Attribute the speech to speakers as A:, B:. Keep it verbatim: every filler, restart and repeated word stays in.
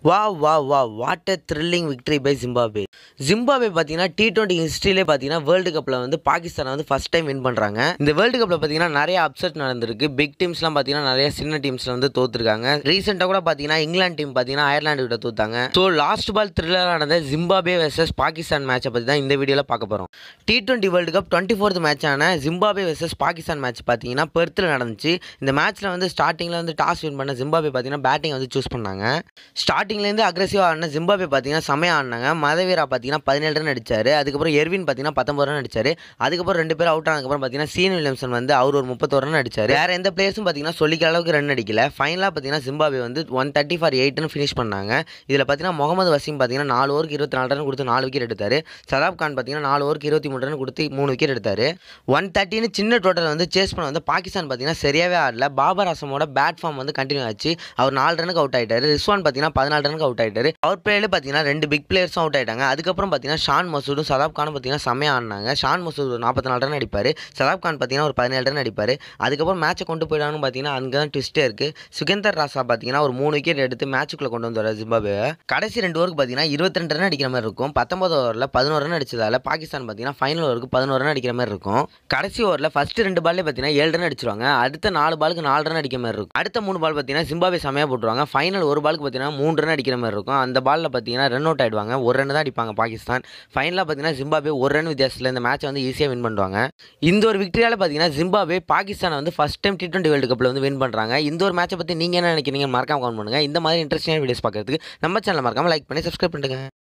A: Wow, wow, wow, what a thrilling victory by Zimbabwe. Zimbabwe பார்த்தீங்கன்னா T twenty ஹிஸ்டரியிலே பார்த்தீங்கன்னா world கப்பில் வந்து பாகிஸ்தானை வந்து ஃபர்ஸ்ட் டைம் வின் பண்ணுறாங்க. இந்த வேர்ல்டு கப்பில் பார்த்தீங்கன்னா நிறைய அப்செட் நடந்திருக்கு. பிக் டீம்ஸ்லாம் பார்த்தீங்கன்னா நிறைய சின்ன டீம்ஸில் வந்து தோத்துருக்காங்க. ரீசெண்டாக கூட பார்த்தீங்கன்னா இங்கிலாந்து டீம் பார்த்தீங்கன்னா அயர்லாந்து கிட்ட தோத்தாங்க. ஸோ லாஸ்ட் பால் த்ரில்லராக நடந்த ஜிம்பாப்வே வெர்சஸ் பாகிஸ்தான் மேட்சை பற்றி தான் இந்த வீடியோவில் பார்க்க போகிறோம். T twenty world cup twenty fourth மேட்சான ஜிம்பாப்வே வெர்சஸ் பாகிஸ்தான் மேட்ச் பார்த்தீங்கன்னா பெர்த்தில் நடந்துச்சு. இந்த மேட்ச்சில் வந்து ஸ்டார்டிங்கில் வந்து டாஸ் வின் பண்ண ஜிம்பாப்வே பார்த்தீங்கன்னா பேட்டிங் வந்து சூஸ் பண்ணாங்க. ஸ்டார்டிங்லேருந்து அக்ரெசிவாக ஆடின ஜிம்பாப்வே பார்த்தீங்கன்னா செமையாக ஆடினாங்க. மதவீரா பார்த்தீங்கன்னா பதினேழு ரன் அடிச்சார். அதுக்கப்புறம் எர்வின் பார்த்தீங்கன்னா பத்தொம்பது ரன் அடிச்சார். அதுக்கப்புறம் ரெண்டு பேரும் அவுட் ஆனதுக்கப்புறம் பார்த்தீங்கன்னா சீன் வில்லியம்சன் வந்து அவர் ஒரு முப்பத்தொரு ரன் அடிச்சார். வேறு எந்த பிளேயர்ஸும் பார்த்தீங்கன்னா சொல்லிக்கிற அளவுக்கு ரன் அடிக்கல. ஃபைனலாக பார்த்தீங்கன்னா ஜிம்பாப்வே வந்து ஒன் தேர்ட்டி ஃபார் எயிட்னு ஃபினிஷ் பண்ணாங்க. இதில் பார்த்தீங்கன்னா முகமது வசீம் பார்த்தீங்கன்னா நாலு ஓவருக்கு இருபத்தி நாலு ரன் கொடுத்து நாலு விக்கெட் எடுத்தார். சதாப் கான் பார்த்தீங்கன்னா நாலு ஓவருக்கு இருபத்தி மூணு ரன் கொடுத்து மூணு விக்கெட் எடுத்தார். ஒன் தேர்ட்டின்னு சின்ன டோட்டல் வந்து சேஸ் பண்ண வந்து பாகிஸ்தான் பார்த்தீங்கன்னா சரியாகவே ஆடல. பாபர் அசமோட பேட் ஃபார்ம் வந்து கண்டினியூ ஆச்சு. அவர் நாலு ரனுக்கு அவுட் ஆகிட்டார். ரிஸ்வான் பார்த்தீங்கன்னா பதினாலு ரனுக்கு அவுட் ஆகிட்டார். அவர் பிளேயில் பார்த்தீங்கன்னா ரெண்டு பிக் பிளேயர்ஸும் அவுட் ஆகிட்டாங்க. அதுக்கப்புறம் பார்த்தீங்கன்னா ஷான் மசூடும் சதாப் கானும் பார்த்தீங்கன்னா செம்மையாக ஆடினாங்க. ஷான் மசூத் ஒரு நாற்பத்தி நாலு ரன் அடிப்பார். சதாப் கான் பார்த்தீங்கன்னா ஒரு பதினேழு ரன் அடிப்பார். அதுக்கப்புறம் மேட்சை கொண்டு போயிடான்னு பார்த்தீங்கன்னா அங்கே தான் ட்விஸ்ட்டே இருக்குது. சுகேந்தர் ராசா பார்த்தீங்கன்னா ஒரு மூணு விக்கெட் எடுத்து மேட்சுக்குள்ளே கொண்டு வந்துடுறாரு ஜிம்பாப்வே. கடைசி ரெண்டு ஓவருக்கு பார்த்தீங்கன்னா இருபத்தி ரெண்டு ரன் அடிக்கிற மாதிரி இருக்கும். பத்தொன்பது ஓவரில் பதினோரு ரன் அடிச்சதால பாகிஸ்தான் பார்த்தீங்கன்னா ஃபைனல் ஓவருக்கு பதினோரு ரன் அடிக்கிற மாதிரி இருக்கும். கடைசி ஓவரில் ஃபர்ஸ்ட் ரெண்டு பால்லே பார்த்தீங்கன்னா ஏழு ரன் அடிச்சிருவாங்க. அடுத்த நாலு பாலுக்கு நாலு ரன் அடிக்கிற மாதிரி இருக்கும். அடுத்த மூணு பால் பார்த்தீங்கன்னா ஜிம்பாப்வே செமையாக போட்டுருவாங்க. ஃபைனல் ஒரு பாலுக்கு பார்த்தீங்கன்னா மூணு ரன் அடிக்கிற மாதிரி இருக்கும். அந்த பாலில் பார்த்தீங்கன்னா ரன் அவுட் ஆகிடுவாங்க. ஒரு ரன் தான் அடிப்பாங்க பாகிஸ்தான். ஃபைனலாக பார்த்தீங்கன்னா ஜிம்பாப்வே ஒரு ரன் வித்தியாசத்தில் இந்த மேட்சை வந்து ஈஸியாக வின் பண்ணுவாங்க. இந்த ஒரு விக்டரியால் பார்த்தீங்கன்னா ஜிம்பாப்வே பாகிஸ்தானை வந்து first time T twenty world கப்பில் வந்து வின் பண்ணுறாங்க. இந்த ஒரு மேட்சை பற்றி நீங்கள் என்ன நினைக்கிறீங்க மறக்காம கமெண்ட் பண்ணுங்கள். இந்த மாதிரி இன்ட்ரெஸ்டிங்கான வீடியோஸ் பார்க்கறதுக்கு நம்ம சேனலை மறக்காம லைக் பண்ணி சப்ஸ்கிரைப் பண்ணுங்க.